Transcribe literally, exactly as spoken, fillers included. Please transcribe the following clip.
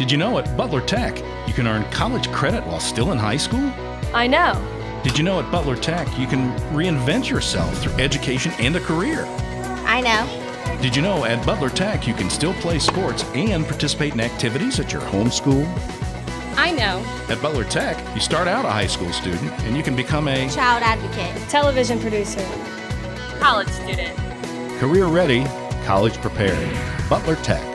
Did you know at Butler Tech, you can earn college credit while still in high school? I know. Did you know at Butler Tech, you can reinvent yourself through education and a career? I know. Did you know at Butler Tech, you can still play sports and participate in activities at your home school? I know. At Butler Tech, you start out a high school student and you can become a Child advocate. Television producer. College student. career ready, college prepared. Butler Tech.